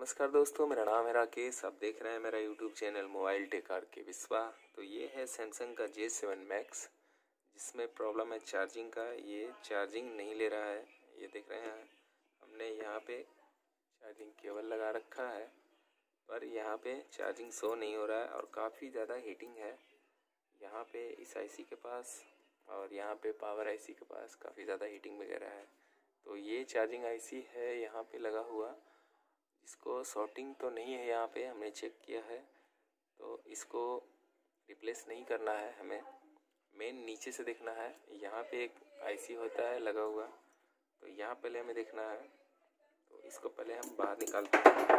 नमस्कार दोस्तों, मेरा नाम है राकेश। आप देख रहे हैं मेरा YouTube channel mobile tech R K Vishwa. तो ये है सैमसंग का J7 Max, जिसमें प्रॉब्लम है चार्जिंग का। ये चार्जिंग नहीं ले रहा है। ये देख रहे हैं, हमने यहाँ पे चार्जिंग केबल लगा रखा है, पर यहाँ पे चार्जिंग शो नहीं हो रहा है और काफ़ी ज़्यादा हीटिंग है यहाँ पे इस आईसी के पास, और यहाँ पे पावर आईसी के पास काफ़ी ज़्यादा हीटिंग वगैरह है। तो ये चार्जिंग आईसी है यहाँ पे लगा हुआ, इसको शॉर्टिंग तो नहीं है यहाँ पे, हमने चेक किया है। तो इसको रिप्लेस नहीं करना है, हमें मेन नीचे से देखना है। यहाँ पे एक आईसी होता है लगा हुआ, तो यहाँ पहले हमें देखना है। तो इसको पहले हम बाहर निकालते हैं।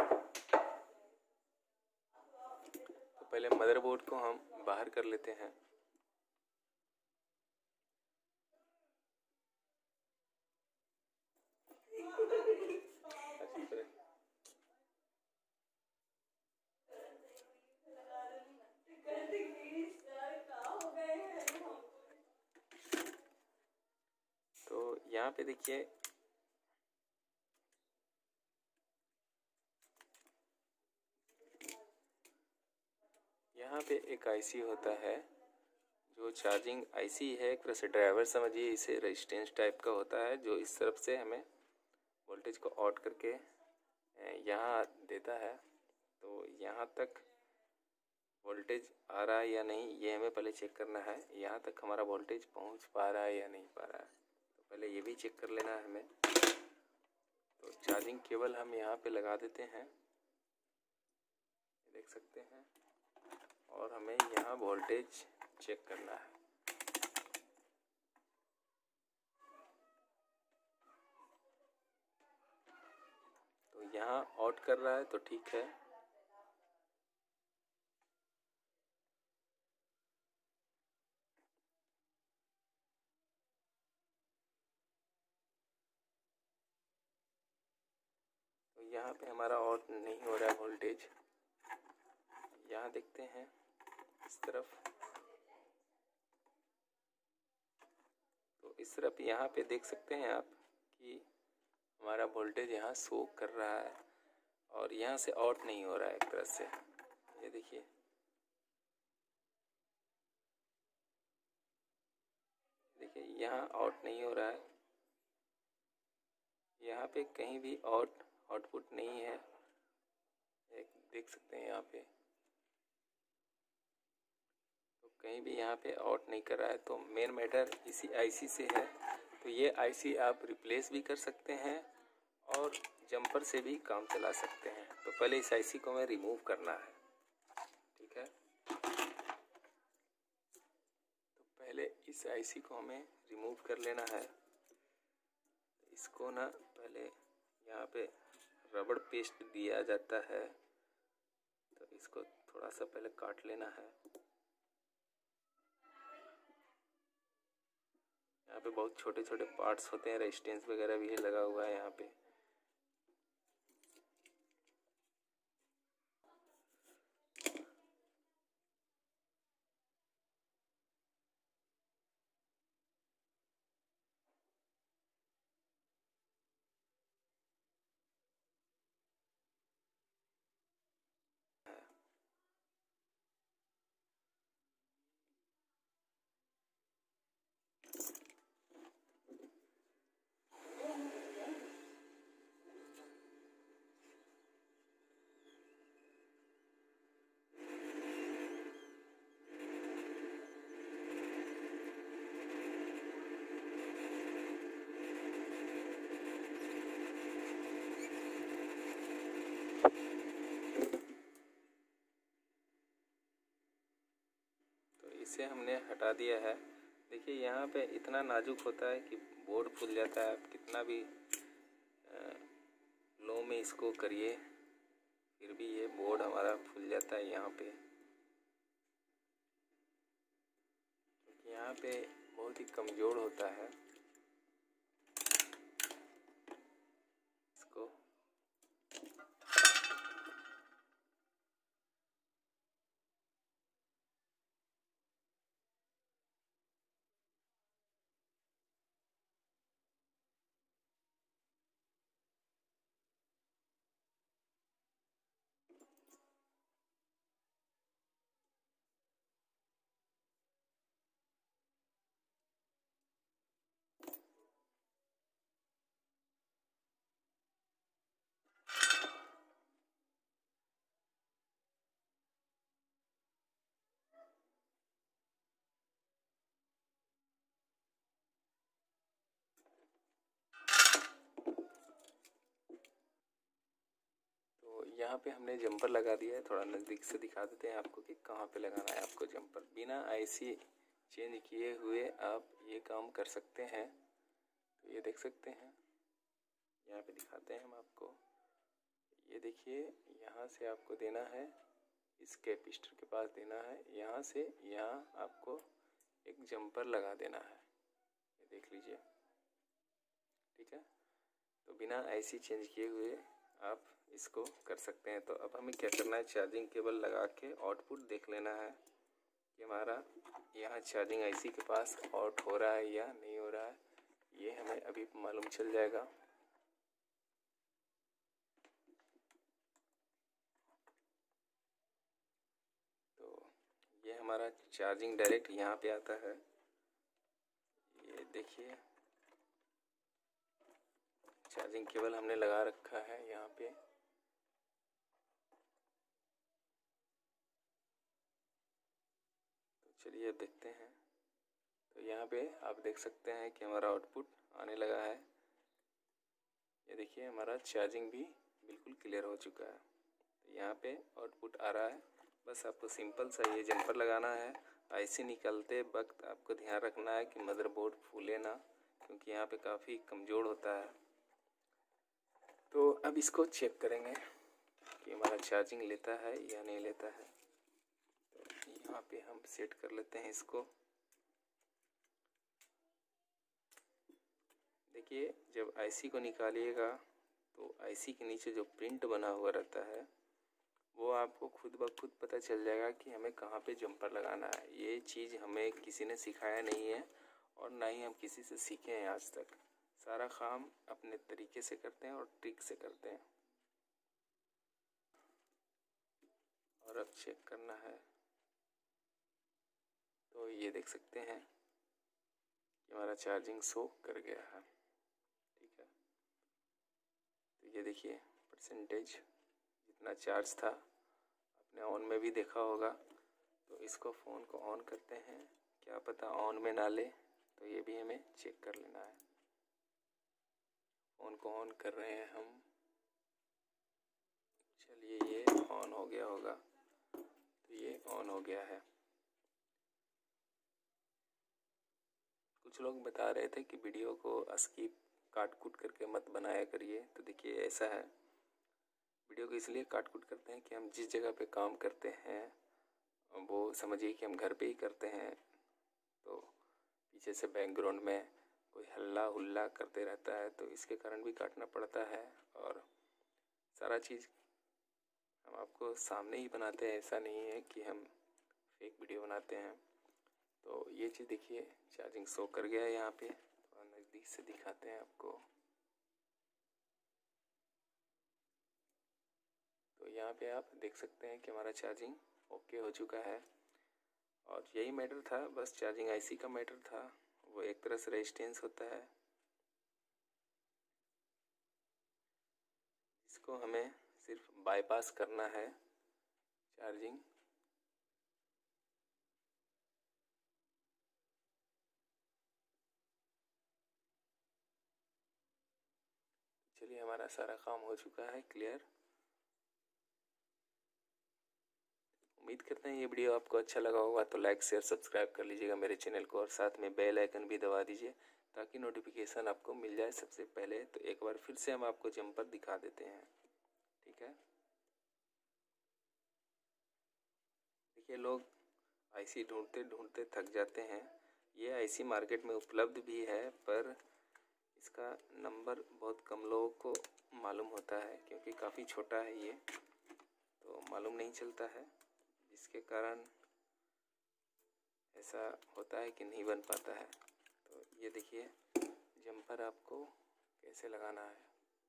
तो पहले मदरबोर्ड को हम बाहर कर लेते हैं। तो यहाँ पे देखिए, यहाँ पे एक आईसी होता है जो चार्जिंग आईसी है, एक तरह से ड्राइवर समझिए इसे। रेजिस्टेंस टाइप का होता है जो इस तरफ से हमें वोल्टेज को आउट करके यहाँ देता है। तो यहाँ तक वोल्टेज आ रहा है या नहीं, ये हमें पहले चेक करना है। यहाँ तक हमारा वोल्टेज पहुँच पा रहा है या नहीं पा रहा है, तो पहले ये भी चेक कर लेना है हमें। तो चार्जिंग केबल हम यहाँ पे लगा देते हैं, देख सकते हैं, और हमें यहाँ वोल्टेज चेक करना है। तो यहाँ आउट कर रहा है तो ठीक है। तो यहाँ पे हमारा आउट नहीं हो रहा है वोल्टेज। यहाँ देखते हैं इस तरफ, तो इस तरफ यहाँ पे देख सकते हैं आप कि हमारा वोल्टेज यहाँ शो कर रहा है और यहाँ से आउट नहीं हो रहा है एक तरह से। ये देखिए, यहाँ आउट नहीं हो रहा है, यहाँ पे कहीं भी आउटपुट नहीं है, एक देख सकते हैं यहाँ पे। तो कहीं भी यहाँ पे आउट नहीं कर रहा है, तो मेन मैटर इसी आईसी से है। तो ये आईसी आप रिप्लेस भी कर सकते हैं और जंपर से भी काम चला सकते हैं। तो पहले इस आईसी को हमें रिमूव करना है, ठीक है। तो पहले इस आईसी को हमें रिमूव कर लेना है। इसको ना पहले यहाँ पे रबड़ पेस्ट दिया जाता है, तो इसको थोड़ा सा पहले काट लेना है। यहाँ पे बहुत छोटे छोटे पार्ट्स होते हैं, रेजिस्टेंस वगैरह भी लगा हुआ है यहाँ पे। इसे हमने हटा दिया है। देखिए यहाँ पे इतना नाजुक होता है कि बोर्ड फूल जाता है। आप कितना भी लो में इसको करिए, फिर भी ये बोर्ड हमारा फूल जाता है यहाँ पे, क्योंकि यहाँ पे बहुत ही कमज़ोर होता है। इसको यहाँ पे हमने जंपर लगा दिया है। थोड़ा नज़दीक से दिखा देते हैं आपको कि कहाँ पे लगाना है आपको जंपर। बिना आईसी चेंज किए हुए आप ये काम कर सकते हैं। तो ये देख सकते हैं, यहाँ पे दिखाते हैं हम आपको। ये देखिए, यहाँ से आपको देना है, इस कैपिस्टर के पास देना है, यहाँ से यहाँ आपको एक जंपर लगा देना है। ये देख लीजिए, ठीक है। तो बिना आईसी चेंज किए हुए आप इसको कर सकते हैं। तो अब हमें क्या करना है, चार्जिंग केबल लगा के आउटपुट देख लेना है कि हमारा यहाँ चार्जिंग आईसी के पास आउट हो रहा है या नहीं हो रहा है। ये हमें अभी मालूम चल जाएगा। तो ये हमारा चार्जिंग डायरेक्ट यहाँ पे आता है। ये देखिए, चार्जिंग केबल हमने लगा रखा है यहाँ पे। तो चलिए देखते हैं। तो यहाँ पे आप देख सकते हैं कि हमारा आउटपुट आने लगा है। ये देखिए, हमारा चार्जिंग भी बिल्कुल क्लियर हो चुका है। तो यहाँ पे आउटपुट आ रहा है। बस आपको सिंपल सा ये जंपर लगाना है। आईसी निकालते वक्त आपको ध्यान रखना है कि मदरबोर्ड फूले ना, क्योंकि यहाँ पे काफ़ी कमज़ोर होता है। तो अब इसको चेक करेंगे कि हमारा चार्जिंग लेता है या नहीं लेता है। तो यहाँ पे हम सेट कर लेते हैं इसको। देखिए, जब आईसी को निकालिएगा तो आईसी के नीचे जो प्रिंट बना हुआ रहता है वो आपको खुद ब खुद पता चल जाएगा कि हमें कहाँ पे जंपर लगाना है। ये चीज़ हमें किसी ने सिखाया नहीं है और ना ही हम किसी से सीखे हैं आज तक। सारा काम अपने तरीके से करते हैं और ट्रिक से करते हैं। और अब चेक करना है। तो ये देख सकते हैं कि हमारा चार्जिंग शो कर गया है, ठीक है। तो ये देखिए, परसेंटेज जितना चार्ज था आपने ऑन में भी देखा होगा। तो इसको फ़ोन को ऑन करते हैं, क्या पता ऑन में ना ले, तो ये भी हमें चेक कर लेना है। फ़ोन को ऑन कर रहे हैं हम। चलिए, ये ऑन हो गया होगा। तो ये ऑन हो गया है। कुछ लोग बता रहे थे कि वीडियो को स्किप काट कूट करके मत बनाया करिए। तो देखिए, ऐसा है, वीडियो को इसलिए काट कूट करते हैं कि हम जिस जगह पे काम करते हैं वो समझिए कि हम घर पे ही करते हैं। तो पीछे से बैकग्राउंड में कोई हल्ला हुल्ला करते रहता है, तो इसके कारण भी काटना पड़ता है। और सारा चीज़ हम आपको सामने ही बनाते हैं, ऐसा नहीं है कि हम फेक वीडियो बनाते हैं। तो ये चीज़ देखिए, चार्जिंग शो कर गया है यहाँ पे। तो नज़दीक से दिखाते हैं आपको। तो यहाँ पे आप देख सकते हैं कि हमारा चार्जिंग ओके हो चुका है। और यही मैटर था, बस चार्जिंग आईसी का मैटर था। वो एक तरह से रेजिस्टेंस होता है, इसको हमें सिर्फ बाईपास करना है चार्जिंग। चलिए, हमारा सारा काम हो चुका है क्लियर। उम्मीद करते हैं ये वीडियो आपको अच्छा लगा होगा। तो लाइक शेयर सब्सक्राइब कर लीजिएगा मेरे चैनल को, और साथ में बेल आइकन भी दबा दीजिए ताकि नोटिफिकेशन आपको मिल जाए सबसे पहले। तो एक बार फिर से हम आपको जंपर दिखा देते हैं, ठीक है। देखिए, लोग आईसी ढूंढते ढूंढते थक जाते हैं। ये आईसी मार्केट में उपलब्ध भी है, पर इसका नंबर बहुत कम लोगों को मालूम होता है, क्योंकि काफ़ी छोटा है ये, तो मालूम नहीं चलता है, जिसके कारण ऐसा होता है कि नहीं बन पाता है। तो ये देखिए, जंपर आपको कैसे लगाना है।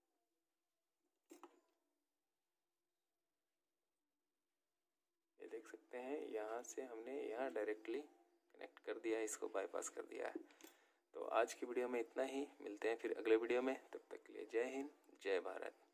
ये देख सकते हैं, यहाँ से हमने यहाँ डायरेक्टली कनेक्ट कर दिया है, इसको बाईपास कर दिया है। तो आज की वीडियो में इतना ही। मिलते हैं फिर अगले वीडियो में, तब तक के लिए जय हिंद, जय भारत।